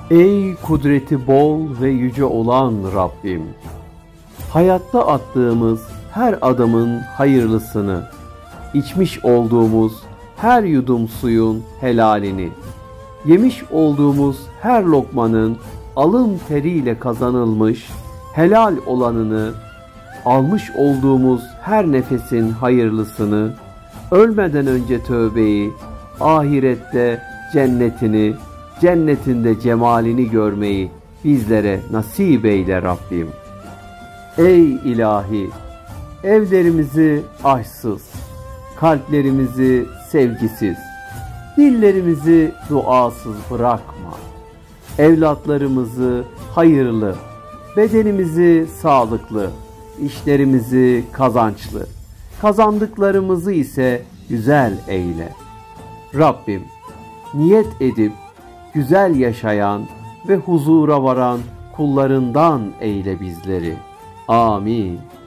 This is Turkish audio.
Ey kudreti bol ve yüce olan Rabbim! Hayatta attığımız her adımın hayırlısını, içmiş olduğumuz her yudum suyun helalini, yemiş olduğumuz her lokmanın alın teriyle kazanılmış helal olanını, almış olduğumuz her nefesin hayırlısını, ölmeden önce tövbeyi, ahirette cennetini, cennetinde cemalini görmeyi bizlere nasip eyle Rabbim. Ey ilahi! Evlerimizi aşksız, kalplerimizi sevgisiz, dillerimizi duasız bırakma. Evlatlarımızı hayırlı, bedenimizi sağlıklı, işlerimizi kazançlı, kazandıklarımızı ise güzel eyle. Rabbim, niyet edip güzel yaşayan ve huzura varan kullarından eyle bizleri. Amin.